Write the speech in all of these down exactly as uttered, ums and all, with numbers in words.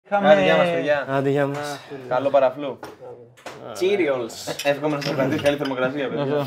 Άντε, γεια μας, παιδιά. Άντε, γεια μας. Καλό παραφλού. Cheerios. Εύχομαι να σας κρατήσει καλή θερμοκρασία, παιδιά.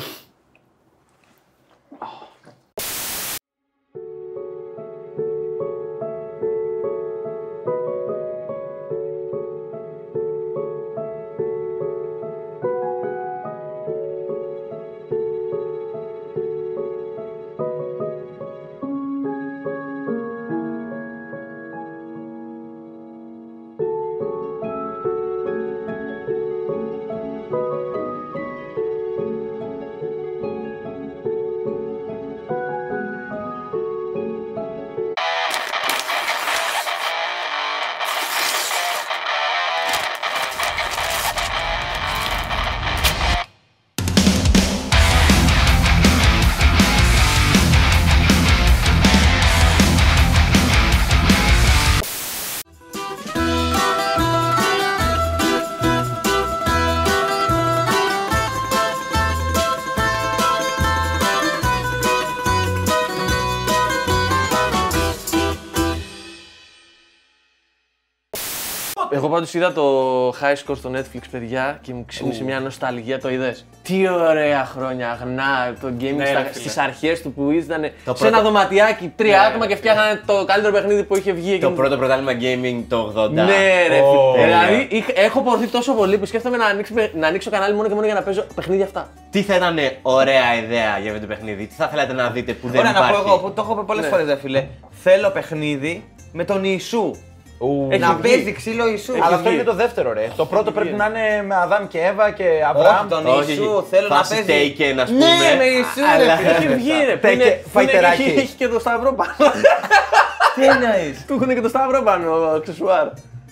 Εγώ πάντως είδα το High Score στο Netflix, παιδιά, και μου ξύπνησε μια νοσταλγία, το είδες. Τι ωραία χρόνια, αγνά, το gaming Ναι, στα, ρε, στις αρχές του που ήταν σε πρώτο... ένα δωματιάκι, τρία ναι, άτομα και φτιάχνανε το καλύτερο παιχνίδι που είχε βγει. Το και... πρώτο πρωτάθλημα gaming το ογδόντα. Ναι, ρε, oh, φίλε. Δηλαδή είχ, έχω πορθεί τόσο πολύ που σκέφτομαι να, ανοίξω, να ανοίξω κανάλι μόνο και μόνο για να παίζω παιχνίδια αυτά. Τι θα ήταν ωραία ιδέα για αυτό το παιχνίδι, τι θα θέλατε να δείτε που δεν Ωραία, υπάρχει. να πω εγώ που το έχω πει πολλές φορές, δε φίλε. Θέλω παιχνίδι με τον Ιησού. Να παίζει ξύλο Ιησού. Αλλά αυτό είναι το δεύτερο, ρε. Το πρώτο πρέπει να είναι με Αδάμ και Εύα και Αβραάμ. Τον Ιησού θέλω να παίζει. Taken, ας πούμε. Ναι, με Ιησού, ρε φίλε. Έχει βγει, ρε. Take it, φαϊτεράκι. Έχει και το σταυρό πάνω. Τι εννοείς? Του έχουν και το σταυρό πάνω, αξεσουάρ.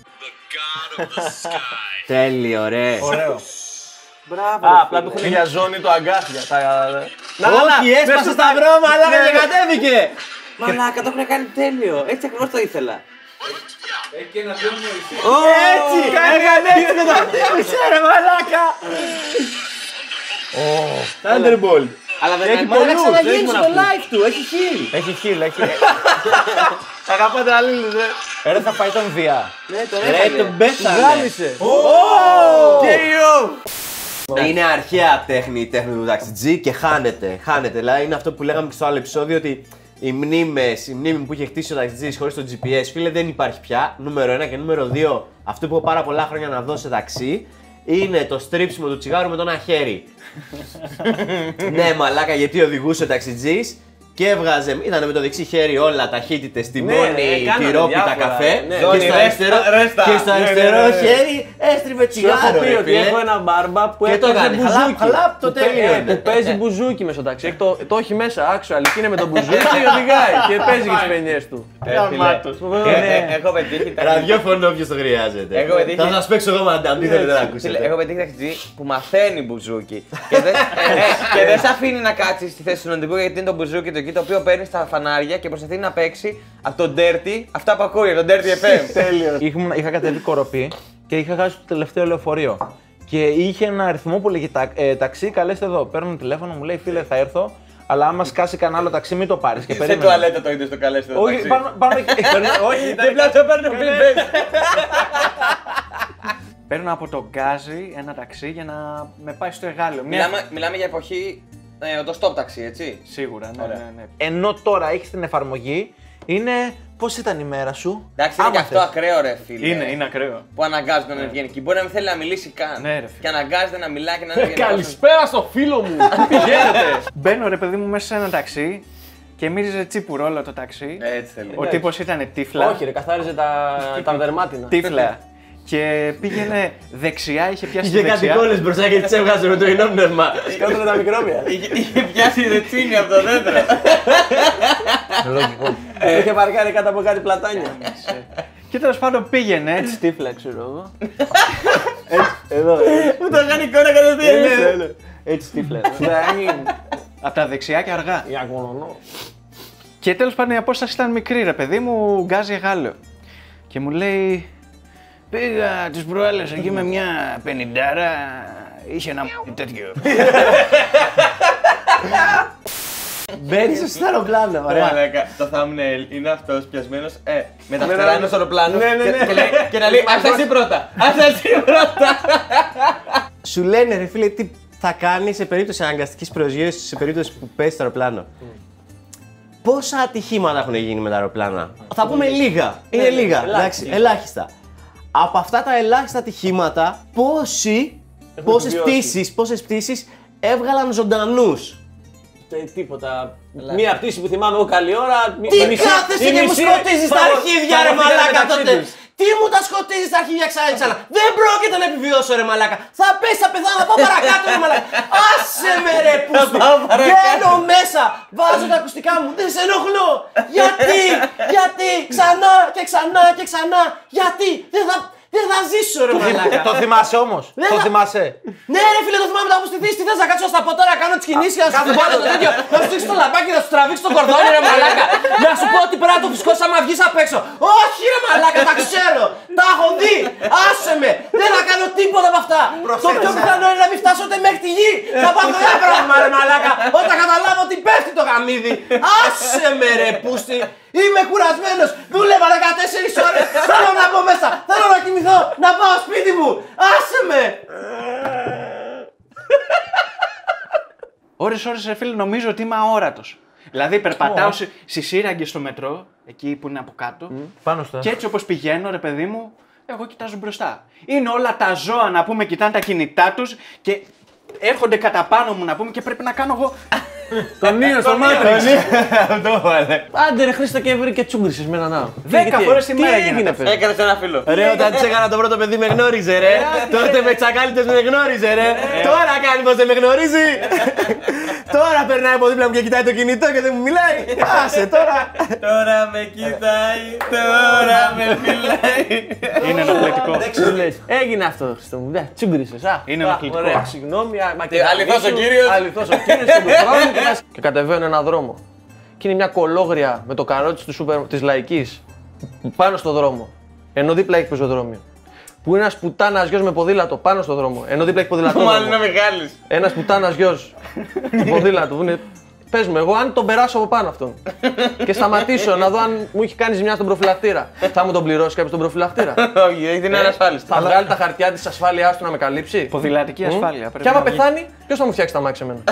Τέλειο, ρε. Ωραίο. Μπράβο. Α, απλά του έχουν για ζώνη το αγκάθια. Όχι, έσπασε σταυρό, μαλάκα και κατέβηκε. Μαλάκα, το έχουν κάνει τέλειο. Έτσι ακριβώς το ήθελα. Έχει και ένα δυο Ιησού. Έτσι, έκανε έτσι και το χτύπησε, ρε μαλάκα. Thunderbolt. Αλλά δεν Έχει έχει πολλούς, πολλούς. δεν έχει στο live του, έχει heal. Έχει χείλ, έχει. Αγαπάτε αλλήλους, ρε. Ρε θα πάει τον Διά. Ναι, τον Ρε, έφαγε. τον πέθανε. Γάμισε. Είναι αρχαία τέχνη η τέχνη του ταξιτζή και χάνεται. Χάνεται. Δηλαδή είναι αυτό που λέγαμε και στο άλλο επεισόδιο ότι οι μνήμες, η μνήμη που είχε χτίσει ο ταξιτζής χωρίς το τζι πι ες, φίλε, δεν υπάρχει πια. Νούμερο ένα και νούμερο δύο, αυτό που έχω πάρα πολλά χρόνια να δω σε ταξί, είναι το στρίψιμο του τσιγάρου με το ένα χέρι. Ναι, μαλάκα, γιατί οδηγούσε ο ταξιτζής και έβγαζε, ήταν με το δεξί χέρι όλα ταχύτητες, τιμόνι, τυρόπιτα, καφέ. Και στο αριστερό, και στο αριστερό χέρι έστριβε τσιγάρο. Έχω πει ρε ότι φίλε. έχω ένα μπάρμπα που Και το έπαιζε έκανε. μπουζούκι. Χαλάπ, χαλάπ, το Που τέλειο παί- είναι. Που παίζει μπουζούκι μες στο ταξί. Έχει Το, το έχει μέσα, actual, και είναι με τον μπουζούκι και οδηγάει και παίζει και τις παινιές του. Έχω πετύχει τα Ραδιόφωνο όποιος το χρειάζεται. Έχω πετύχει- Θα σας παίξω εγώ μαντάμ, τι θέλετε να Φίλε, ακούσετε. έχω πετύχει ταξιτζή που μαθαίνει μπουζούκι. Και δεν, ε, και δεν σε αφήνει να κάτσει στη θέση του νοντικού γιατί είναι το μπουζούκι το εκεί το οποίο παίρνει στα φανάρια και προσπαθεί να παίξει από τον Dirty αυτά που ακούει, από τον Dirty εφ εμ. Τέλειο. Ήμουν- Είχα κατέβει Κοροπή και είχα χάσει το τελευταίο λεωφορείο. Και είχε ένα αριθμό που λέγει «Τα- ε, ταξί, καλέστε εδώ. Παίρνω τηλέφωνο, μου λέει φίλε θα έρθω, αλλά άμα σκάσει κανένα άλλο ταξί μην το πάρεις. Και Σε περίμενα. τουαλέτα το είδε στο καλέστερο Όχι, ταξί. πάνω, πάνω εκεί. Όχι, δεν πλάτσο παίρνω φίλε. Παίρνω από το γκάζι ένα ταξί για να με πάει στο εργάλειο. Μια... Μιλάμε, μιλάμε για εποχή ε, το stop ταξί, έτσι. Σίγουρα, ναι, Ωραία. ναι, ναι. Ενώ τώρα έχει την εφαρμογή, είναι πώς ήταν η μέρα σου. Εντάξει, είναι Άμα και αυτό θες. ακραίο ρε φίλε. Είναι, είναι ακραίο. Που αναγκάζεται να βγαίνει εκεί. Μπορεί να μην θέλει να μιλήσει καν. Ναι, ρε φίλε. Και αναγκάζεται να μιλάει και να είναι Καλησπέρα στο φίλο μου. Πού πηγαίνετε? Μπαίνω ρε παιδί μου μέσα σε ένα ταξί και μύριζε τσίπουρόλο το ταξί. Έτσι θέλει. Ο τύπος ήταν τύφλα. Όχι, ρε, καθάριζε τα, τα δερμάτινα. Τύφλα. Και πήγαινε δεξιά, είχε πιάσει Είχε κάτι δεξιά. κόλλες μπροστά και τις έβγαζε με το ενόπνευμα. Σκότωνε τα μικρόβια. Είχε πιάσει ρετσίνη από το δέντρο. Λογικό. Είχε παρκάρει κάτω από κάτι πλατάνια. Και τέλος πάντων πήγαινε έτσι τύφλα, ξέρω εγώ. Εδώ. Μου το κάνει εικόνα κατευθείαν. Έτσι τύφλε. Από τα δεξιά και αργά. Για κονονό. Και τέλος πάντων η απόσταση ήταν μικρή, ρε παιδί μου, γκάζει γάλιο. Και μου λέει, πήγα τις προάλλες εκεί με μια πενηντάρα, είχε ένα τέτοιο. Μπαίνει στο αεροπλάνο. Ωραία. Μαλάκα, το thumbnail είναι αυτό πιασμένο ε, με τα φτερά ενό αεροπλάνου. Ναι, ναι, ναι. Και, και, λέει, και να λέει: Αυτά εσύ πρώτα! Αυτά εσύ πρώτα! Σου λένε ρε φίλε τι θα κάνει σε περίπτωση αναγκαστική προσγείωση, σε περίπτωση που πέσει στο αεροπλάνο. Πόσα ατυχήματα έχουν γίνει με τα αεροπλάνα? Θα πούμε λίγα. Είναι λίγα. Εντάξει, ελάχιστα. Από αυτά τα ελάχιστα ατυχήματα, πόσοι, πόσες πτήσεις, πόσες πτήσεις έβγαλαν ζωντανούς? Τίποτα. Μία πτήση που θυμάμαι εγώ καλή ώρα. Τι κάθεσαι και μου σκοτίζεις τα αρχίδια ρε μαλάκα τότε! Τι μου τα σκοτίζεις τα αρχίδια ξανά και ξανά! Δεν πρόκειται να επιβιώσω ρε μαλάκα! Θα πέσει, θα πεθάνω, θα πάω παρακάτω ρε μαλάκα! Άσε με ρε πούστη! Μπαίνω μέσα! Βάζω τα ακουστικά μου, δεν σε ενοχλώ! Γιατί! Γιατί! Ξανά και ξανά και ξανά! Γιατί! Δεν θα... Δεν θα ζήσω ρε μαλάκα! Το θυμάσαι όμως! Το θα- θυμάσαι! Ναι, ρε φίλε, το θυμάμαι μετά από στη δύση. Τι θες να κάτσω στα πω τώρα, κάνω τις κινήσεις και να σου πω το τέτοιο. Να σου δείξω το λαμπάκι, να σου τραβήξω το κορδόνι, ρε μαλάκα. Να σου πω ότι πρέπει να το φουσκώσεις άμα βγεις απ' έξω. Όχι, ρε μαλάκα, τα ξέρω. Τα έχω δει. Άσε με. Δεν θα κάνω τίποτα από αυτά. Το πιο πιθανό είναι να μην φτάσω ούτε μέχρι τη γη. Θα πάω το ένα πράγμα, ρε μαλάκα. Όταν καταλάβω ότι πέφτει το γαμίδι. Άσε με, ρε πούστη. Είμαι κουρασμένος. Δούλευα δεκατέσσερις ώρες. Θέλω να μπω μέσα. Θέλω να κοιμηθώ. Να πάω σπίτι μου. Άσε με. Ώρες ώρες ρε φίλε νομίζω ότι είμαι αόρατος. Δηλαδή περπατάω oh. στη σύραγγες στο μετρό, εκεί που είναι από κάτω. Mm. Πάνω στο. Και έτσι όπως πηγαίνω ρε παιδί μου, εγώ κοιτάζω μπροστά. Είναι όλα τα ζώα να πούμε κοιτάνε τα κινητά τους και έρχονται κατά πάνω μου να πούμε και πρέπει να κάνω εγώ. Τον Νίο στο Matrix. Αυτό βάλε. Άντε ρε Χρήστο και βρει και τσούγκρισες με έναν άλλο. Δέκα φορές τη μέρα Τι έγινε γίνεται. παιδί. Έκανε ένα φίλο. Ρε, όταν της έκανα το πρώτο παιδί με γνώριζε ρε. Τότε με τσακάλιτες με γνώριζε ρε. Τώρα κάνει πως δεν με γνωρίζει. Τώρα περνάει από δίπλα μου και κοιτάει το κινητό και δεν μου μιλάει. Άσε τώρα. Τώρα με κοιτάει, τώρα με φυλάει. Είναι ενοχλητικό. Έγινε αυτό Χρήστο μου. Ναι, τσούγκρισες. Α, Είναι α, ενοχλητικό. Ωραία, συγγνώμη. α, μα και αληθώς ο σου, κύριος. Αληθώς ο κύριος στον χρόνο και μας- Και κατεβαίνω έναν δρόμο. Και είναι μια κολόγρια με το καρότσι του σούπερ, της Λαϊκής πάνω στο δρόμο. Ενώ δίπλα έχει πεζοδρόμιο. Που είναι ένας πουτάνας γιος με ποδήλατο πάνω στο δρόμο. Ενώ δίπλα έχει ποδηλατόδρομο. Μάλλον είναι Μιχάλης. Ένας πουτάνας γιος με ποδήλατο. Που είναι... Πες μου, εγώ αν τον περάσω από πάνω αυτόν και σταματήσω να δω αν μου έχει κάνει ζημιά στον προφυλακτήρα, θα μου τον πληρώσει κάποιος τον προφυλακτήρα? Όχι, δεν είναι ανασφάλιστο. Θα βγάλει τα χαρτιά της ασφάλειάς του να με καλύψει? Ποδηλατική ασφάλεια. πρέπει Και άμα να βγει. πεθάνει, ποιος θα μου φτιάξει τα μάξι εμένα?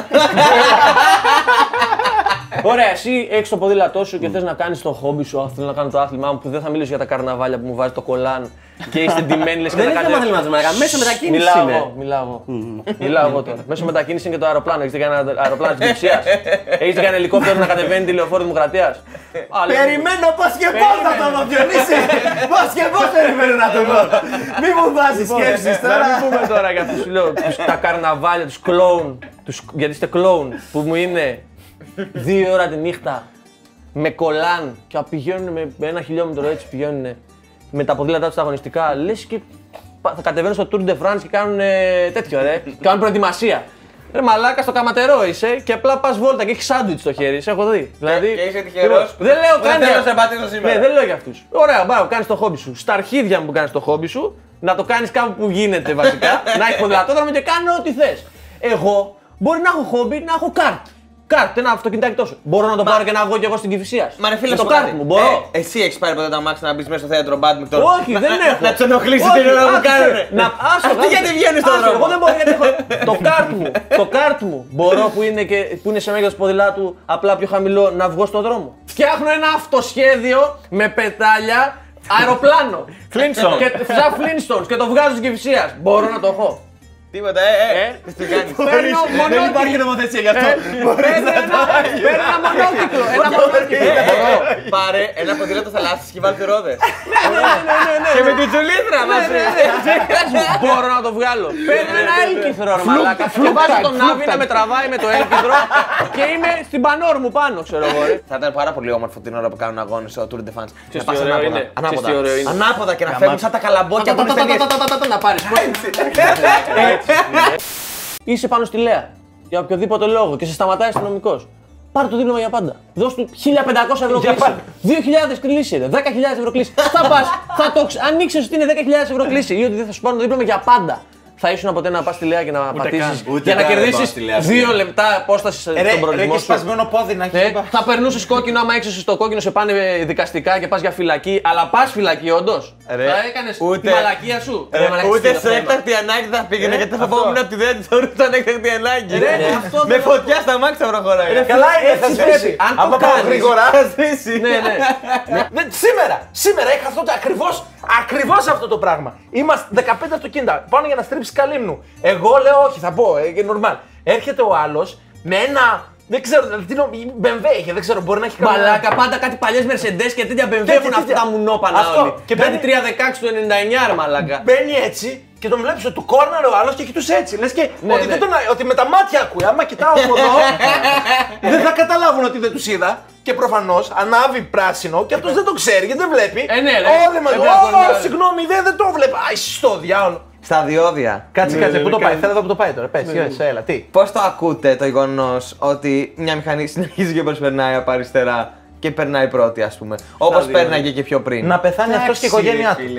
Ωραία, εσύ έχεις το ποδήλατό σου και θες να κάνεις το χόμπι σου. «Α, θέλω να κάνω το άθλημά μου», που δεν θα μιλήσω για τα καρναβάλια που μου βάζει το κολάν και είστε ντυμένοι λες και Δεν τα είναι θέμα αθλήματος μαλάκα. Μέσα μετακίνηση Μιλάω είναι. εγώ, μιλάω εγώ. Μιλάω εγώ τώρα. Μέσω μετακίνηση είναι και το αεροπλάνο. Έχεις δει κανένα αεροπλάνο της Κυψίας? Έχεις δει κανένα ελικόπτερο να κατεβαίνει τη λεωφόρο Δημοκρατίας? Περιμένω πώς και πώς θα το δω, Διονύση. Πώς και πώς περιμένω να το δω. Μη μου βάζεις σκέψεις Να τώρα. μην πούμε τώρα για αυτούς, σου λέω, τους- τα καρναβάλια, τους κλόουν, τους- γιατί είστε κλόουν, που μου είναι δύο ώρα τη νύχτα με κολάν και πηγαίνουν με με ένα χιλιόμετρο έτσι, πηγαίνουν με τα ποδήλατά τους στα αγωνιστικά, λες και πα- θα κατεβαίνουν στο Tour de France και κάνουν ε, τέτοιο ρε, κάνουν προετοιμασία. Ρε μαλάκα, στο καματερό είσαι και απλά πας βόλτα και έχεις σάντουιτς στο χέρι, σε έχω δει. Δηλαδή, Και είσαι τυχερός. δεν λέω Δεν καν θέλω για- να σε πατήσω σήμερα. Ναι, δεν λέω για αυτούς. Ωραία, μπράβο, κάνεις το χόμπι σου. Στα αρχίδια μου που κάνεις το χόμπι σου, να το κάνεις κάπου που γίνεται βασικά, να έχει ποδηλατόδρομο και κάνω ό,τι θες. Εγώ μπορεί να έχω χόμπι, να έχω κάρτ. Κάρτ, ένα αυτοκινητάκι τόσο. Μπορώ να το πάρω και να βγω κι εγώ στην Κηφισίας. Μα ρε φίλε, με το σου πω κάρτ κάτι. μου, μπορώ. Ε, εσύ έχεις πάρει ποτέ τα μάξι να μπεις μέσα στο θέατρο μπάντμιντον? Όχι, δεν έχω. Να τους ενοχλήσεις Όχι, την ώρα που άκουσε, κάνουνε. Να άσο, Αυτοί γιατί βγαίνουν στον άσο, δρόμο? Εγώ δεν μπορώ γιατί έχω. Το κάρτ μου, το κάρτ μου μπορώ που είναι, και, που είναι σε μέγεθος ποδηλάτου, απλά πιο χαμηλό, να βγω στον δρόμο. Φτιάχνω ένα αυτοσχέδιο με πετάλια αεροπλάνο. Flintstone. Και σαν Flintstones και το βγάζω στην Κηφισίας. Μπορώ να το έχω. Τίποτα, ε, ε. Ε. Τι κάνεις? Παίρνω Δεν μονόκυκλο. υπάρχει νομοθεσία γι' αυτό. Παίρνω ένα παίρνω ένα μονόκυκλο. Ένα μονόκυκλο. Μπορώ. Πάρε ένα ποδήλατο θαλάσσης και βάλτε ρόδες. Ναι, ναι, ναι, ναι. Και με την τσουλήθρα μαζί. Μπορώ να το βγάλω. Παίρνω ένα έλκυθρο ρε μαλάκα. Και βάζω τον Νάβη να με τραβάει με το έλκυθρο και είμαι στην πανόρ μου πάνω, ξέρω εγώ. ρε. Θα ήταν πάρα πολύ όμορφο την ώρα που κάνουν αγώνες στο Tour de France. Να Ξέρεις πας τι ωραίο ανάποδα. είναι? Ανάποδα. Ξέρεις τι ωραίο είναι? Ανάποδα και να φεύγουν σαν τα καλαμπόκια που είναι στις ταινίες. Να πάρεις. Είσαι πάνω στη Λέα για οποιοδήποτε λόγο και σε σταματάει αστυνομικός. Πάρε το δίπλωμα για πάντα. Δώσ' του χίλια πεντακόσια ευρώ κλίση. δύο χιλιάδες κλίση, ρε. δέκα χιλιάδες ευρώ κλίση. Θα πας, θα το ξε... αν ήξερες ότι είναι δέκα χιλιάδες ευρώ κλίση ή ότι δεν θα σου πάρουν το δίπλωμα για πάντα. θα ήσουν ποτέ να πας στη Λέα και να πατήσεις Ούτε για να καν δεν πάω κερδίσεις στη Λέα. δύο λεπτά απόσταση στον Ρε, ρε προορισμό και σου. σπασμένο πόδι να Ε, έχει. θα περνούσε κόκκινο άμα έξω στο κόκκινο σε πάνε δικαστικά και πα για φυλακή. Αλλά πα φυλακή, όντω. Ρε, Θα έκανε τη ούτε- μαλακία σου. Ρε, Ρε, μαλακία, ούτε τι είναι σε το θέμα. έκτακτη ανάγκη θα πήγαινε Ε, γιατί θα αυτό. φοβόμουν από τη ιδέα ότι θεωρούταν έκτακτη ανάγκη. Ρε, Ρε, αυτό με δεν- φωτιά στα μάξια θα προχωράει. Καλά είναι, έτσι θα πρέπει. σβήσει. Αν το Άμα πάω κάνεις. γρήγορα. Θα σβήσει. Ναι, ναι. Ναι, σήμερα, σήμερα είχα αυτό το ακριβώς, ακριβώς αυτό το πράγμα. Είμαστε δεκαπέντε αυτοκίνητα, πάνω για να στρίψει Καλύμνου. Εγώ λέω όχι, θα πω, ε, normal. Έρχεται ο άλλος με ένα, δεν ξέρω, τι νο- μπι εμ ντάμπλιου είχε, δεν ξέρω, μπορεί να έχει καμία- Μαλάκα, πάντα κάτι παλιές Mercedes και τέτοια μπι εμ ντάμπλιου Τέτοια, έχουν αυτά τέτοια. τα μουνόπανα Αυτό. όλοι. Και Και μπαίνει- κάτι τρία δεκαέξι του ενενήντα εννιά, ρε μαλάκα. Μπαίνει έτσι και τον βλέπεις ότι του κόρναρε ο άλλος και έχει τους έτσι. Λες και Ναι, ότι, ναι. δεν τον, ότι με τα μάτια ακούει. Άμα κοιτάω από εδώ, δεν θα καταλάβουν ότι δεν τους είδα. Και προφανώς ανάβει πράσινο και αυτός δεν το ξέρει γιατί δεν βλέπει. Ε, ναι, ρε. Όλοι μας, Ε, μπράβο, «Ω, συγγνώμη, δεν, δεν το βλέπω. Αϊ, στο διάολο. Στα διόδια. Κάτσε, Ναι, κάτσε, ναι, πού ναι, το πάει. κάνει. Θέλω να δω που το πάει τώρα. Πες, Ναι, πες, έλα, τι. Πώς το ακούτε το γεγονός ότι μια μηχανή συνεχίζει και προσπερνάει από αριστερά και περνάει πρώτη, ας πούμε. Όπως διόδια. πέρναγε και πιο πριν. Να πεθάνει αυτός και η οικογένειά του.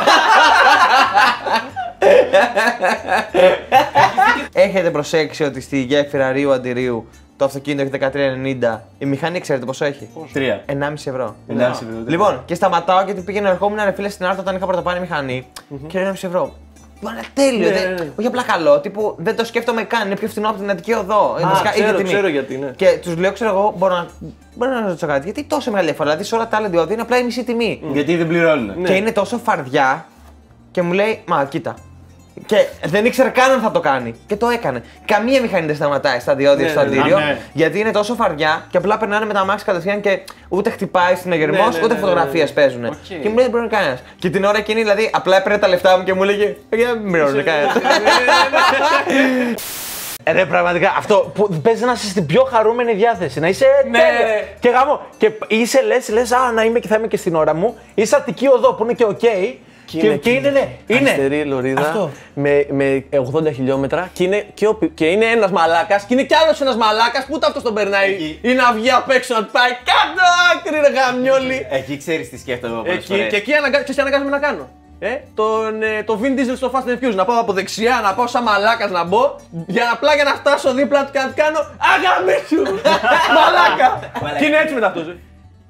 Έχετε προσέξει ότι στη γέφυρα Ρίου Αντιρίου το αυτοκίνητο έχει δεκατρία ενενήντα. Η μηχανή ξέρετε πόσο έχει? Τρία. ενάμιση ευρώ. ενάμιση ευρώ. Λοιπόν, και σταματάω γιατί πήγαινε ερχόμουν ρε φίλε στην Άρτα όταν είχα πρωτοπάνει μηχανή και ενάμιση ευρώ. Μαλά τέλειο, Ναι, δεν- ναι, ναι. όχι απλά καλό, τύπου δεν το σκέφτομαι καν, είναι πιο φθηνό από την Αττική Οδό. Ε, βασικά, ίδια ξέρω, τιμή. ξέρω γιατί, ναι. Και του λέω, ξέρω εγώ, μπορώ να, μπορώ να ρωτήσω κάτι, γιατί τόσο μεγάλη διαφορά, δηλαδή σε όλα τα άλλα διόδια είναι απλά η μισή τιμή. Γιατί δεν πληρώνουν. Ναι. Και είναι τόσο φαρδιά και μου λέει, μα κοίτα. Και δεν ήξερε καν αν θα το κάνει. Και το έκανε. Καμία μηχανή δεν σταματάει στα διόδια Ναι, στο ναι, ναι. αντίριο. Α, ναι. Γιατί είναι τόσο φαρδιά και απλά περνάνε με τα αμάξι κατευθείαν και ούτε χτυπάει στην αγερμό, Ναι, ναι, ούτε ναι, φωτογραφίε ναι, ναι. παίζουν. Οκ. Και μου λέει δεν μπορεί κανένα. Και την ώρα εκείνη δηλαδή απλά έπαιρνε τα λεφτά μου και μου έλεγε παιδιά δεν πληρώνουν κανένα. Ε, Ρε, πραγματικά αυτό που παίζει να είσαι στην πιο χαρούμενη διάθεση. Να είσαι Ναι, τέλεια. ρε. Και γάμο. Και είσαι λες, λες, α, να είμαι και θα είμαι και στην ώρα μου. Είσαι Αττική Οδό που είναι και οκ. Και, είναι- και είναι, ναι, είναι. Αριστερή λωρίδα Αυτό. με, με ογδόντα χιλιόμετρα και είναι, και, ο, και είναι ένας μαλάκας και είναι κι άλλος ένας μαλάκας που ούτε αυτός τον περνάει. Εκεί. Ή να βγει απ' έξω να του πάει κάτω άκρη ρε γαμιόλι. Εκεί ξέρεις τι σκέφτομαι πολλές Εκεί, φορές. και εκεί αναγκα... ξέρεις τι αναγκάζομαι να κάνω. Ε, τον, ε, το Vin Diesel στο Fast and Furious, να πάω από δεξιά, να πάω σαν μαλάκας να μπω, για να απλά για να φτάσω δίπλα του και να του κάνω αγαμίσου, μαλάκα. Και είναι έτσι μετά αυτός. ε.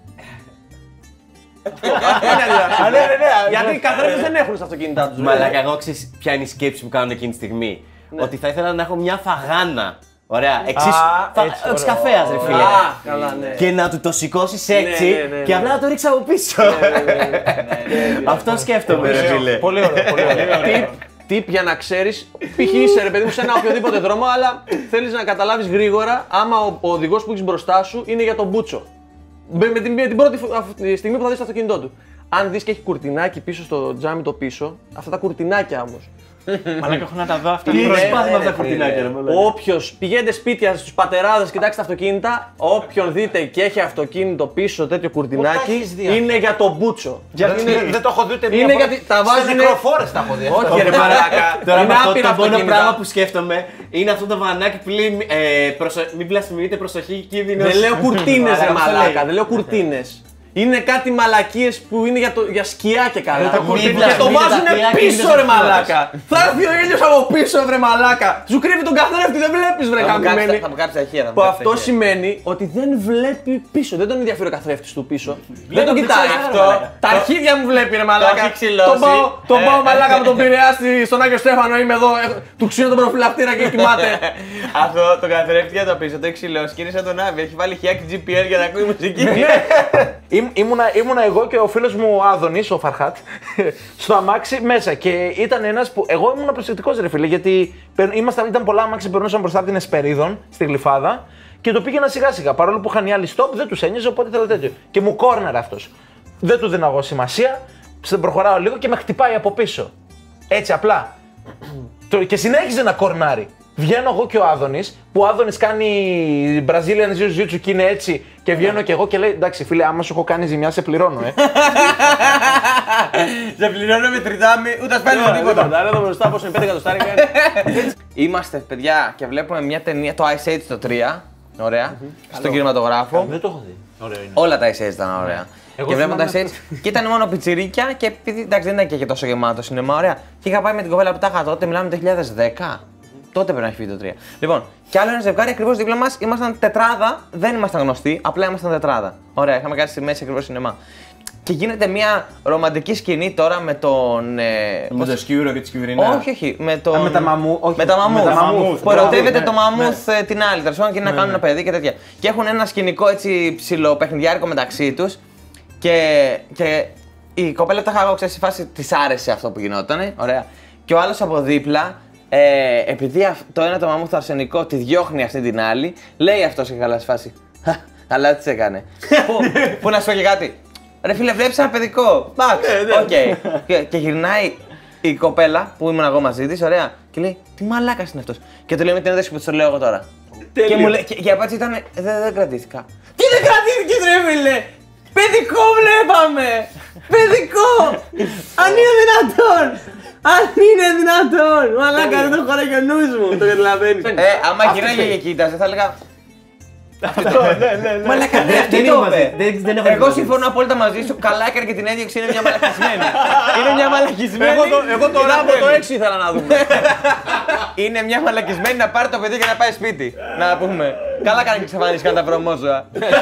Α, ναι, ναι, ναι. Γιατί οι καθρέφτες δεν έχουν στα αυτοκίνητά τους. ρε. Μαλάκα, εγώ ξέρεις ποια είναι η σκέψη που κάνω εκείνη τη στιγμή. Ότι θα ήθελα να έχω μια φαγάνα. Ωραία, εξίσου. Α, έτσι, ωραίο. Καφέας, ρε φίλε. Α, καλά, ναι. Και να του το σηκώσει έτσι Ναι, ναι, ναι, και ναι. απλά να το ρίξω από πίσω. Αυτό σκέφτομαι, ρε φίλε. Πολύ ωραίο, πολύ ωραίο. Tip, tip για να ξέρεις, π.χ. είσαι ρε παιδί μου σε ένα οποιοδήποτε δρόμο, αλλά θέλεις να καταλάβεις γρήγορα άμα ο, ο οδηγός που έχεις μπροστά σου είναι για τον μπούτσο. Με, με την, με την πρώτη φο- αυτή- στιγμή που θα δεις το αυτοκίνητό του. Αν δεις και έχει κουρτινάκι πίσω στο τζάμι το πίσω, αυτά τα κουρτινάκια όμως. Μαλάκα, έχω να τα δω αυτά. Τι Είναι- σπάθη με αυτά τα ρε, κουρτινάκια, φίλε. ρε μαλάκα. Όποιος πηγαίνετε σπίτια στους πατεράδες, κοιτάξτε τα αυτοκίνητα, όποιον δείτε και έχει αυτοκίνητο πίσω τέτοιο κουρτινάκι, έχεις δει είναι για τον μπούτσο. Δεν- δεν- Δεν το έχω δει ούτε μία είναι φορά. γιατί τα Σε βάζουνε- νεκροφόρες τα έχω δει. αυτό. Όχι ρε μαλάκα, Τώρα είναι με αυτό άπειρα το μόνο αυτοκίνητα. πράγμα που σκέφτομαι είναι αυτό το βανάκι που λέει ε, προσω... μην μπλασφημείτε, προσοχή, κίνδυνος. Δεν λέω κουρτίνες ρε Μαλάκα, αυτό μαλάκα, λέει. δεν λέω κουρτίνες. Είναι κάτι μαλακίες που είναι για, το, για σκιά και καλά. τα Και κουρτίνες, το μην τα βάζουνε σκιά και πίσω είναι ρε σαν μαλάκα. Θα έρθει ο ήλιος από πίσω βρε μαλάκα. Σου κρύβει τον καθρέφτη, δεν βλέπεις βρε Θα μου κάψει- καμπημένη. θα μου κάψει τα χέρια. θα μου Που κάψει τα αυτό χέρια. σημαίνει ότι δεν βλέπει πίσω. Δεν τον ενδιαφέρει ο καθρέφτης του πίσω. Δεν τον δεν κοιτάει ξέρω, αυτό. ρε μαλάκα. Τα αρχίδια μου βλέπει ρε μαλάκα. έχει ξυλώσει. Τον πάω, τον Ε, πάω ε. μαλάκα με τον Πειραιά στη- στον Άγιο Στέφανο. Είμαι εδώ. έχω- Του ξύνω τον προφυλακτήρα και κοιμάται. Αυτό το καθρέφτη για το πίσω, το έχει ξυλώσει και είναι σαν τον Άβη. Έχει βάλει χιάκι τζι πι ελ για να ακούει μουσική. Ήμ- Ήμουνα, ήμουνα εγώ και ο φίλος μου ο Άδωνης, ο Φαρχάτ, στο αμάξι μέσα και ήταν ένας που. Εγώ ήμουν προσεκτικός ρε φίλε, γιατί περ- ήμασταν, ήταν πολλά αμάξι που περνούσαν μπροστά από την Εσπερίδων στη Γλυφάδα και το πήγαινα σιγά σιγά. Παρόλο που είχαν οι άλλοι stop, δεν τους ένιωσε, οπότε ήθελα τέτοιο. Και μου κόρναρε αυτός. Δεν του δίνα εγώ σημασία, σε προχωράω λίγο και με χτυπάει από πίσω. Έτσι απλά. Το- Και συνέχιζε να κορνάρει. Βγαίνω εγώ και ο Άδωνης, που ο Άδωνης κάνει Brazilian Jiu-Jitsu και είναι έτσι. Και βγαίνω και εγώ και λέει: εντάξει, φίλε, άμα σου έχω κάνει ζημιά, σε πληρώνω, ε. Σε πληρώνω με τριτάμι, ούτε ας παίρνω τίποτα. Τίποτα. Εδώ μπροστά πόσο είναι πέντε εκατοστάρικα. Είμαστε παιδιά και βλέπουμε μια ταινία, το Ice Age το τρία. Ωραία. Στον κινηματογράφο. Δεν το έχω δει. Ωραίο είναι. Όλα τα Ice Age ήταν ωραία. Εγώ και βλέποντα θυμάμαι έτσι. Και ήταν μόνο πιτσιρίκια και επειδή εντάξει δεν ήταν και τόσο γεμάτο σινεμά, ωραία. Και είχα πάει με την κοπέλα που τα είχα τότε, μιλάμε το δύο χιλιάδες δέκα. Τότε πρέπει να έχει βγει το τρία. Λοιπόν, κι άλλο ένα ζευγάρι ακριβώ δίπλα μα ήμασταν τετράδα, δεν ήμασταν γνωστοί, απλά ήμασταν τετράδα. Ωραία, είχαμε κάτσει στη μέση ακριβώ σινεμά. Και γίνεται μια ρομαντική σκηνή τώρα με τον. Ε, Με το σκιούρο και τη σκιουρινά. όχι, όχι. Με, τον... Α, με τα μαμού- όχι, με τα μαμούθ. με τα μαμούθ. Που ερωτεύεται Ναι, το μαμούθ ε, την άλλη. Τέλο πάντων και να κάνουν ένα παιδί και τέτοια. Και έχουν ένα σκηνικό έτσι ψηλό παιχνιδιάρικο μεταξύ του. Και, και η κοπέλα που τα είχα εγώ, ξέρει, στη φάση τη άρεσε αυτό που γινότανε. Ωραία. Και ο άλλο από δίπλα, ε, επειδή αυ- το ένα το μαμούθ αρσενικό τη διώχνει αυτή την άλλη, λέει αυτό και καλά στη φάση. «Χα, αλλά τι έκανε. Πού, πού να σου πω και κάτι. Ρε φίλε, βλέπεις ένα παιδικό. Εντάξει, οκ. Και- Και γυρνάει η κοπέλα που ήμουν εγώ μαζί της, ωραία, και λέει τι μαλάκας είναι αυτός. Και του λέει με την ένταση που της το λέω εγώ τώρα. Και, μου λέει, και, και η απάντηση ήταν «Ε, δεν, δεν κρατήθηκα. Τι δεν κρατήθηκες ρε φίλε. Παιδικό βλέπαμε. Παιδικό. Αν είναι δυνατόν. Αν είναι δυνατόν. Μαλάκα δεν το χωράει και ο νους μου. Το καταλαβαίνεις. Ε, άμα γυρνάγε και κοίταζε θα έλεγα μαλάκα, δεν Δεν το είμαστε, είπε. δεν- δεν έχω Εγώ δει. συμφωνώ απόλυτα μαζί σου. Καλά έκανε και την έδιωξη, είναι μια μαλακισμένη. Είναι μια μαλακισμένη. Εγώ το, εγώ το και Ράμπο δεν το πρέπει. έξι ήθελα να δούμε. Είναι μια μαλακισμένη να πάρει το παιδί και να πάει σπίτι. Να πούμε. Καλά κάνει και εξαφανίστηκαν τα βρωμόζωα.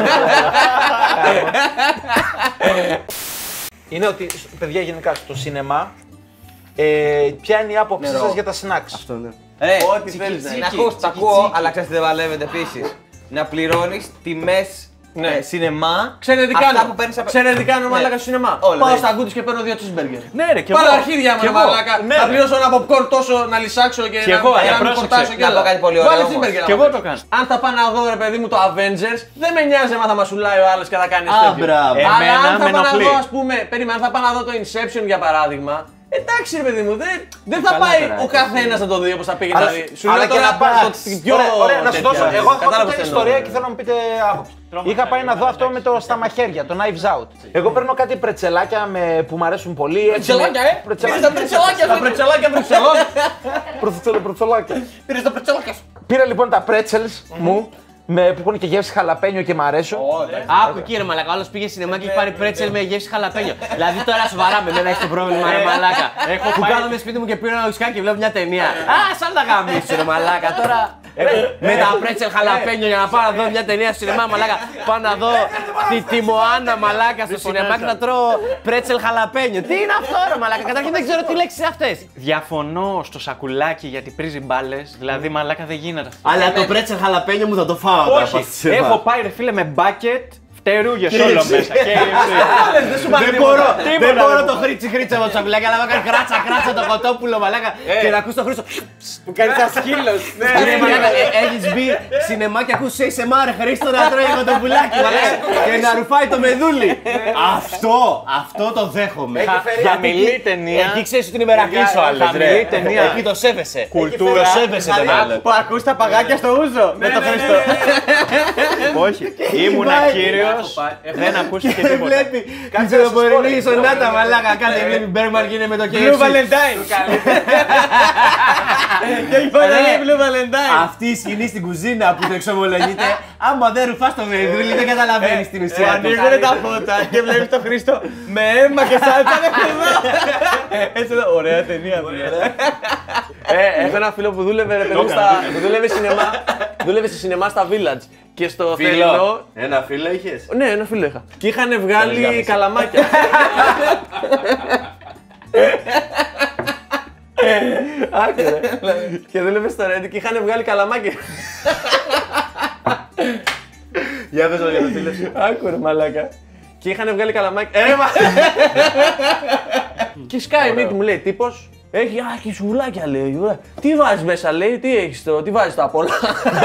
Είναι ότι, παιδιά, γενικά στο σινεμά, ε, ποια είναι η άποψή σας για τα snacks. Αυτό, ναι. Ρε, Ό,τι θέλεις να είναι. να ακούς, τα ακούω, αλλά ξέρεις τι δεν βαλεύεται επίσης. Να πληρώνεις τιμές Ναι. ε, σινεμά. Ξέρετε τι αυτά κάνω. που παίρνεις από- Ξέρετε τι κάνω Ναι. μαλάκα στο σινεμά. Όλα, Πάω ναι. στα γκούτις και παίρνω δύο cheeseburger. Ναι, ρε, και Πάρω εγώ. αρχίδια μου Και ρε εγώ. μαλάκα. Ναι, Να ρε. πληρώσω ένα popcorn τόσο να λυσάξω και, Και να, εγώ, και αλλά να μην πρόσεξε, κορτάσω και να πω όλα. κάτι πολύ ωραίο Βάλε όμως. cheeseburger. Και να εγώ μου το πεις. κάνω. Αν θα πάω να δω ρε παιδί μου το Avengers, δεν με νοιάζει άμα θα μασουλάει ο άλλος και θα κάνει Α, τέτοιο. μπράβο. Αλλά Εμένα αν θα με πάω να ενοχλεί. δω, ας πούμε, περίμενα, αν θα πάω να δω το Inception για παράδειγμα, εντάξει ρε παιδί μου, δεν, δεν θα Καλά πάει τώρα, ο έτσι. καθένας να το δει όπως θα πήγε Αλλά- να δει. Σου αλλά λέω και τώρα να πας. το πιο Ωραία, ωραία, να σου τέτοια. δώσω. Εγώ έχω Κατάλαβες αυτή τι την εννοώ. ιστορία και θέλω να μου πείτε άποψη. Είχα πάει να δω αυτό με το στα μαχαίρια, το Knives Out. Εγώ παίρνω κάτι πρετσελάκια με, που μου αρέσουν πολύ. έτσι, Πρετσελάκια, με- ε! Πρετσελάκια. Πήρες τα πρετσελάκια, τα πρετσελάκια Βρυξελών. Πρετσελ- Πρετσελάκια. Πήρες τα πρετσελάκια σου. Πήρα λοιπόν τα pretzels μου με, που έχουν και γεύση χαλαπένιο και μ' αρέσουν. Άκου κύριε μαλάκα, όλος πήγε σινεμά και έχει πάρει πρέτσελ με γεύση χαλαπένιο. Δηλαδή τώρα σοβαρά με μένα έχει το πρόβλημα ρε μαλάκα. Που κάθομαι σπίτι μου και πήρα ένα ουσκάκι και βλέπω μια ταινία. Α, σαν τα γαμίσου ρε μαλάκα τώρα. Με τα πρέτσελ χαλαπένιο για να πάω να δω μια ταινία στο σινεμά μαλάκα. Πάω να δω τη, τη Μωάνα μαλάκα στο σινεμά και να τρώω πρέτσελ χαλαπένιο. Τι είναι αυτό ρε μαλάκα, καταρχήν δεν ξέρω τι λέξεις είναι αυτές. Διαφωνώ στο σακουλάκι γιατί πρίζει μπάλες, δηλαδή μαλάκα δεν γίνεται αυτό. Αλλά το πρέτσελ χαλαπένιο μου θα το φάω τώρα. Όχι, πάω στη σινεμά. έχω πάει ρε φίλε με μπάκετ, φτερούγες όλο μέσα. Και Δεν σου πάρει Δεν μπορώ, Τίποτα δεν δεν μπορώ μπορώ. το χρήτσι χρήτσι από το σακουλάκι, αλλά να κάνει κράτσα κράτσα το κοτόπουλο μαλάκα και να ακούς το Χρήστο. Που κάνει τα σκύλος. Ναι, μαλάκα, ε, έχεις μπει σινεμά και ακούς σε μάρε Χρήστο να τρώει κοτοπουλάκι μαλάκα και να ρουφάει το μεδούλι. Αυτό, αυτό το δέχομαι. Χαμηλή ταινία. Εκεί ξέρεις ότι είναι μερακλής ο άλλος Χαμηλή ρε. ταινία. Εκεί το σέβεσαι. Κουλτούρα. Το σέβεσαι τον άλλον. Που ακούς τα παγάκια στο ούζο με το Χριστό. Όχι, ήμουνα κύριος, δεν ακούστηκε Και τίποτα. βλέπει την ψιλοπορεινή σονάτα μαλάκα κάτι βλέπει Μπέρμαν και είναι με το κέφι. Blue Valentine. Και έχει πάει να λέει Blue Valentine. Αυτή η σκηνή στην κουζίνα που το εξομολογείται, άμα δεν ρουφάς το βεδούλι δεν καταλαβαίνεις την Που ουσία του. ανοίγουνε τα φώτα και βλέπεις τον Χρήστο με αίμα και σάλτσα μέχρι εδώ. Έτσι εδώ, ωραία ταινία. Ε, έχω ένα φίλο που δούλευε, ρε παιδί, στα, που δούλευε, σινεμά, δούλευε σε σινεμά στα Village. Και στο Θερινό. Ένα φίλο είχες. Ναι, ένα φίλο είχα. Και είχαν βγάλει καλαμάκια. Άκουρε. Και δούλευε στο Reddit και είχαν βγάλει καλαμάκια. Για πες το για το φίλο σου. Άκουρε, μαλάκα. Και είχαν βγάλει καλαμάκια. Ε, μα... Και σκάει μύτη μου, λέει τύπος. Έχει, α, και σουβλάκια λέει. ωραία. Τι βάζεις μέσα, λέει, τι έχεις το, τι βάζεις τα απ' όλα.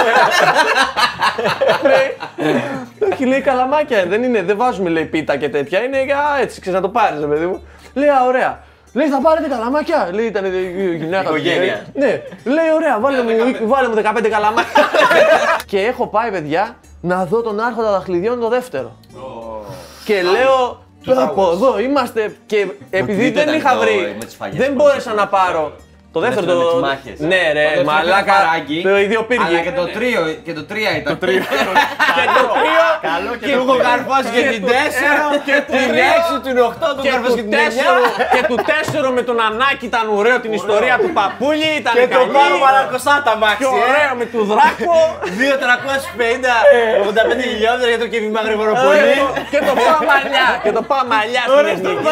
Όχι, λέει καλαμάκια, δεν είναι, δεν βάζουμε λέει πίτα και τέτοια, είναι για έτσι, ξέρεις να το πάρεις, ρε παιδί μου. Λέει, α, ωραία. Λέει, θα πάρετε καλαμάκια, λέει, ήταν η γυναίκα του. Οικογένεια. Ναι, λέει, ωραία, βάλε μου, βάλε μου δεκαπέντε καλαμάκια. Και έχω πάει, παιδιά, να δω τον Άρχοντα Δαχτυλιδιών το δεύτερο. Και λέω, από εδώ είμαστε και επειδή τρίτο δεν ήταν είχα το- βρει, με τις φαγές δεν που μπόρεσα να πάρω Το δεύτερο δεύτερο το. με τις μάχες. Ναι, ρε, Το δεύτερο μαλάκα. είχε παράγγι, Το ίδιο πύργη. Αλλά και το τρίο, και το τρία ήταν. Το τρίο. Και το τρίο. Καλό και Και το έχω τρίο. καρφώσει και την τέσσερα, και την έξι, την οκτώ, τον Και καρφώσει του και την εννιά. τέσσερου, και του τέσσερου με τον Ανάκη ήταν ωραίο, την ιστορία του Παπούλη ήταν Και το καλή. πάνω μαλακωσά τα Και μάξι, ε. ωραίο με του Δράκο. δύο τριακόσια πενήντα ογδόντα πέντε χιλιόμετρα για το Κέβιν Γρηγοροπολί. Και το Παμαλιά. Και το Παμαλιά στην εθνική.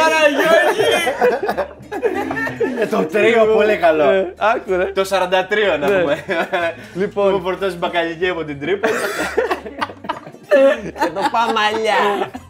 Ε, το τρίο πολύ καλό. Άκου ρε. Το σαράντα τρία να πούμε. Λοιπόν. Που φορτώσει μπακαλική από την Τρίπολη. Και το Παμαλιά.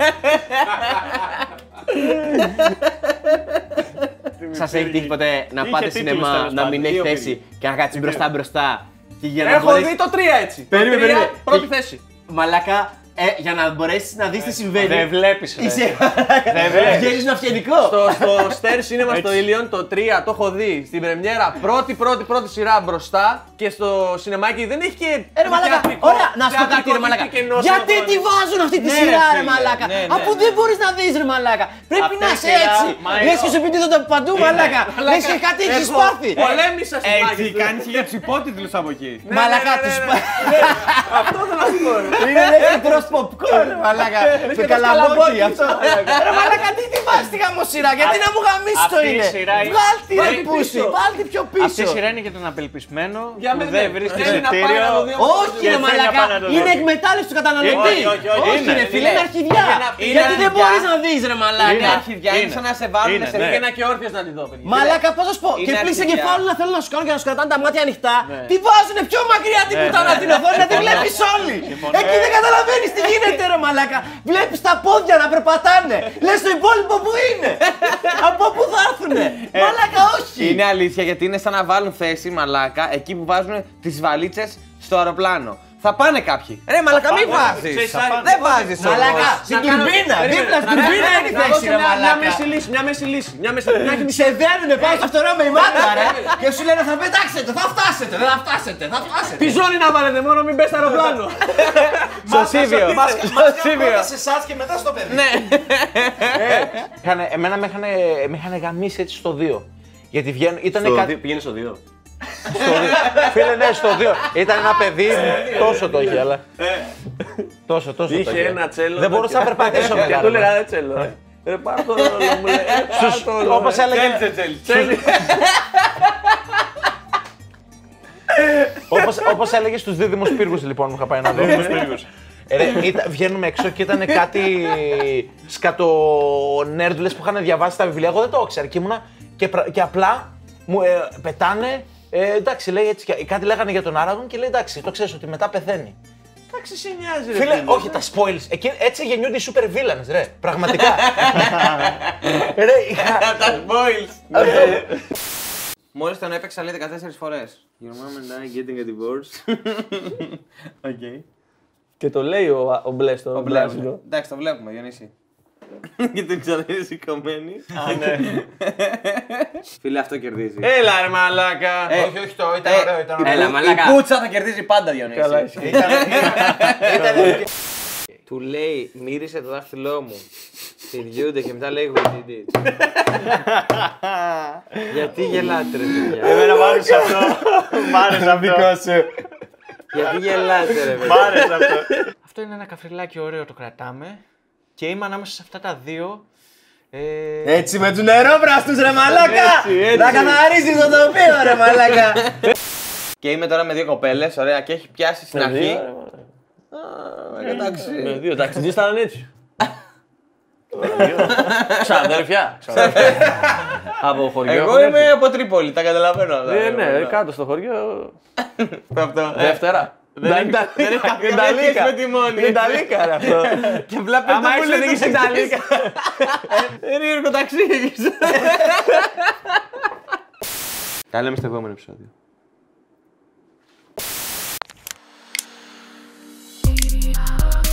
Σας έχει τύχει ποτέ να Είχε πάτε τίτλους, σινεμά, τέλος να πάντων. μην Δύο έχει θέση πήγε. και να κάτσεις μπροστά μπροστά και για να Έχω μπορέσεις... δει το τρία έτσι. Περίμενε, Το τρία, περίμενε. πρώτη Και- θέση. Μαλάκα, ε, για να μπορέσεις να δεις τι συμβαίνει. Δεν βλέπεις, ρε. Είσαι... βλέπεις. Βγαίνεις με αυγενικό. Στο, στο Στέρ Cinema στο Ήλιον το τρία το έχω δει στην πρεμιέρα πρώτη πρώτη πρώτη σειρά μπροστά και στο σινεμάκι δεν έχει και. Ε, ρε μαλάκα, θεατρικό- ωραία, να σου πω κάτι θεατρικό ρε μαλάκα. και κενό Γιατί στον τη αγώνα. βάζουν αυτή τη Ναι, σειρά ρε ρε φίλε, μαλάκα. ναι, ναι, Αφού ναι. δεν μπορείς να δεις ρε μαλάκα. Πρέπει Αυτή να η είσαι σειρά, έτσι. μα Λες εγώ- και σου πιτίδονται παντού μαλάκα. Λες και κάτι έχεις Έχω πάθει. Πολέμησα στην Έτσι, μάχη του. κάνεις και για τους υπότιτλους από εκεί. Ναι, Μαλάκα, ναι, ναι, τους ναι, πα- ναι. Αυτό θέλω να σου πω. ρε. Είναι λες και τρως popcorn ρε μαλάκα. Με και το καλαμπόκι καλαμπόκι. αυτό. Ρε μαλάκα, τι τη βάζεις τη γαμοσυρά. Γιατί να μου γαμίσεις το αυτή η είναι. σειρά είναι- Βγάλ' τη ρε Βάλει πούσι. πίσω. Βάλ' τη πιο Αυτή η πίσω. σειρά είναι για τον απελπισμένο Για που μένα δεν βρίσκει θέλει να πάει εισιτήριο. να το δει. Όχι Και ρε θέλει να μαλάκα, πάει να το δει. είναι εκμετάλλευση του καταναλωτή. Όχι, όχι, όχι, Όχι είναι. ρε φίλε, είναι αρχιδιά. Είναι Γιατί δεν αρχιδιά. μπορείς να δεις ρε Είναι μαλάκα. αρχιδιά, είναι Είναι. σαν να σε βάλουν Είναι, σε ναι. Πήγαινα και όρθιος να τη δω, παιδιά. Μαλάκα, πώς θα σου πω, Είναι και πλήσε αρχιδιά. κεφάλι να θέλουν να σου κάνουν και να σου κρατάνε τα μάτια ανοιχτά. Ναι. Τι βάζουνε πιο μακριά την πουτάνα την οθόνη να τη βλέπεις όλοι. Εκεί δεν καταλαβαίνεις τι γίνεται ρε μαλάκα. Βλέπεις τα πόδια να περπατάνε. Λες το υπόλοιπο που είναι. Από πού θα έρθουνε. Μαλάκα όχι. Είναι αλήθεια γιατί είναι σαν να βάλουν θέση μαλάκα εκεί που βάζουν τις βαλίτσες στο αεροπλάνο. Θα πάνε κάποιοι. Ρε μαλάκα, μην βάζεις. Ξέρεις, Θα θα πάνε. πάνε. Δεν βάζεις όμως. Μαλάκα, στην Να κάνω- τουρμπίνα. Περίμενε, Δίπλα στην να- τουρμπίνα να- είναι η να θέση δώσω ρε μια- Μια μαλάκα. μέση λύση, μια μέση λύση. Μια μέση μια έχει Σε δένουνε πάνω στο φτερό με η μάτια ρε. Και σου λένε θα πετάξετε, θα φτάσετε, δεν θα φτάσετε, θα φτάσετε. Τι ζώνη να βάλετε μόνο, μην πες στο αεροπλάνο. Στο Σίβιο. Στο Σίβιο. σε εσάς και μετά στο παιδί. Ναι. Είχανε- Εμένα με είχαν, με είχαν γαμίσει έτσι στο δύο. Γιατί βγαίνουν, ήταν κάτι. Πήγαινε στο δύο. Στο δύο. Φίλε, ναι, στο δύο. Ήταν ένα παιδί, τόσο το είχε, αλλά. Τόσο, τόσο το Είχε είχε. ένα τσέλο. Δεν μπορούσα να περπατήσω Και μετά. του έλεγα ρε τσέλο. ρε. Ρε πάρ' το ρόλο μου, λέει. «Ε, πάρ' το ρόλο, Όπως ρε». έλεγε, Τσέλι. όπως, όπως έλεγε στους δίδυμους πύργους λοιπόν που είχα πάει να δω. Ε, ρε, ήταν- βγαίνουμε έξω και ήταν κάτι σκατονέρντουλες που είχαν διαβάσει τα βιβλία. Εγώ δεν το ήξερα και ήμουνα και, πρα- και απλά μου ε, πετάνε. Ε, εντάξει, λέει έτσι, και- κάτι λέγανε για τον Άραγον και λέει εντάξει, το ξέρεις ότι μετά πεθαίνει. Εντάξει, σε νοιάζει ρε Φίλε, φίλε. όχι τα spoils. Εκεί, έτσι γεννιούνται οι super villains, ρε. Πραγματικά. ρε, είχα... Τα spoils. Μόλις τον έπαιξα λέει δεκατέσσερις φορές. Your mom and I getting a divorce. Οκ. Και το λέει ο, ο μπλε στο Το μπλάσινο. βλέπουμε. Εντάξει, το βλέπουμε, Διονύση. Και την ξαναείδε σηκωμένη. Α, ναι. Φίλε, αυτό κερδίζει. Έλα ρε μαλάκα. Ε, όχι, όχι, το ήταν ε, ωραίο, ήταν ωραίο. Έλα, Η μαλάκα. πουτσα θα κερδίζει πάντα, Διονύση. Καλά, εσύ. Του λέει, μύρισε το δάχτυλό μου. Συντιούνται και μετά λέει, we did it. Γιατί γελάτε ρε παιδιά. Εμένα μ' άρεσε αυτό. Μ' άρεσε αυτό. Γιατί γελάτε ρε Μ' παιδιά. άρεσε αυτό. Αυτό είναι ένα καφριλάκι ωραίο, το κρατάμε. Και είμαι ανάμεσα σε αυτά τα δύο. Ε, Έτσι με του νερόπραστους ρε μαλάκα! Έτσι, έτσι. Να καθαρίζεις το τοπίο ρε μαλάκα! Και είμαι τώρα με δύο κοπέλες, ωραία, και έχει πιάσει στην αρχή. Με Εντάξει. δύο ταξιτζείς ήταν έτσι. Ξαδέρφια. Από χωριό. Εγώ έχουν είμαι έρθει. από Τρίπολη, τα καταλαβαίνω αυτά. Ε, ναι, κάτω στο χωριό. Αυτό. Δεύτερα. Δεν έχει- δεν έχει καμία σχέση με τη μόνη. Είναι Ιταλίκα ρε αυτό. Και απλά πέντε Άμα μου είσαι λέει δίκης Ιταλίκα. είναι Ιωργο ταξίδι. Τα λέμε στο επόμενο επεισόδιο. Yeah.